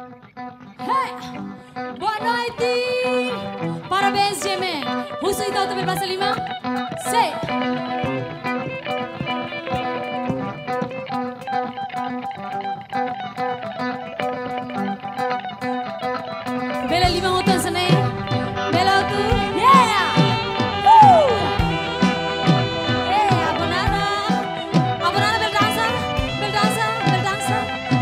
Hey, boa noite, parabéns GMN. Russo e Dauta berbahasa 5. Say. Bela 5 ngotong sana. Bela tu, yeah. Woo. Hey, abonada berdansa, berdansa, berdansa.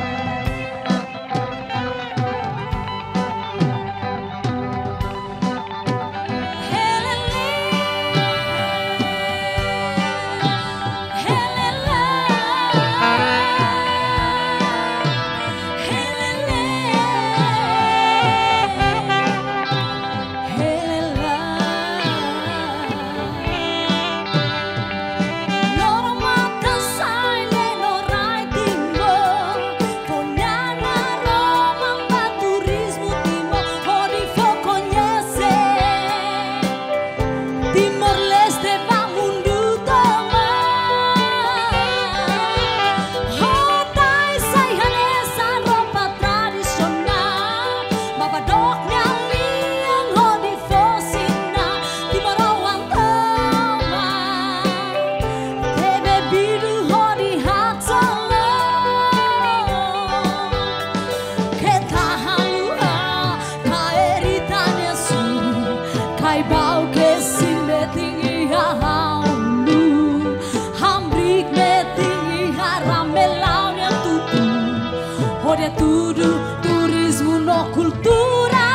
Ora tudo turismo no cultura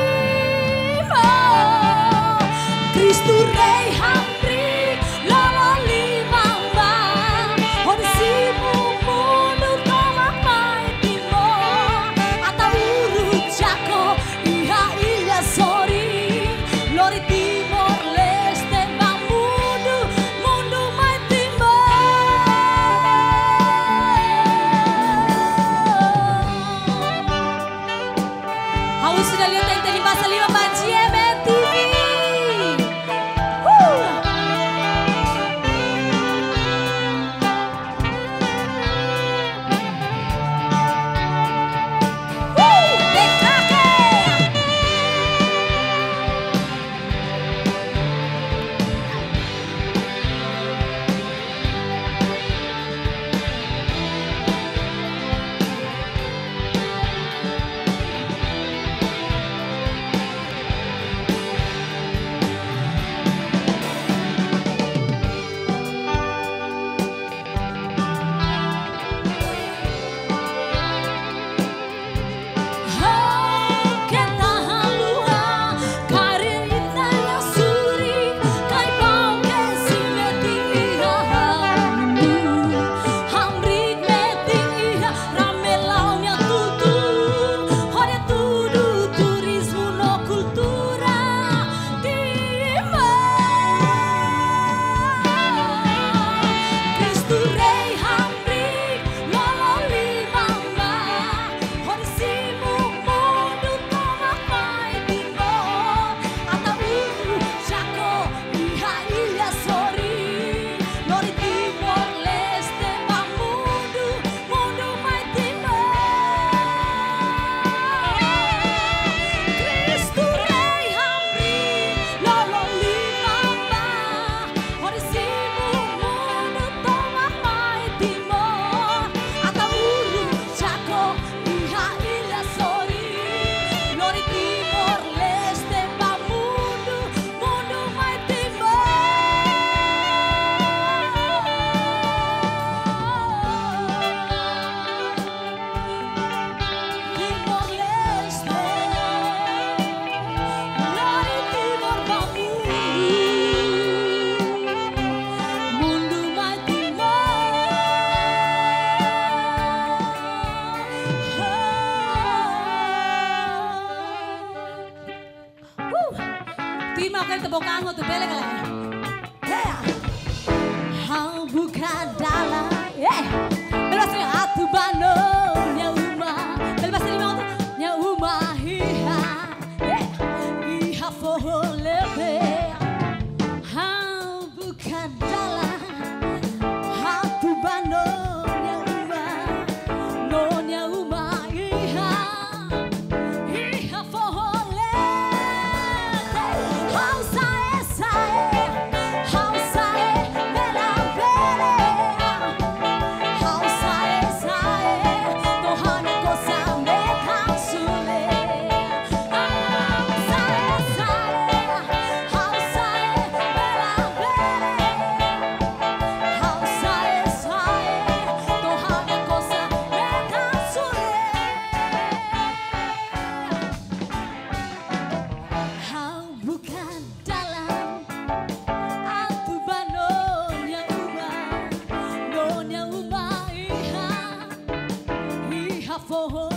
timor. Cristo Rei Hamri lolo limamba. Ora simu mundo toma pai timor. Atauru Chaco iha ilha sori. Lori Timor Leste va mundo mai timor. Sudah lihat yang tadi bahasa 5 Pak GMN TV. Terima kasih tepuk tangan tuh bela kali. Yeah. Hau buka dalam, yeah. Belas yang atu bano, nya uma, belas lima untuk nya uma hiha, yeah. Iha foho lebe. Hau buka dalam, atu bano, nya uma, no nya uma hiha. for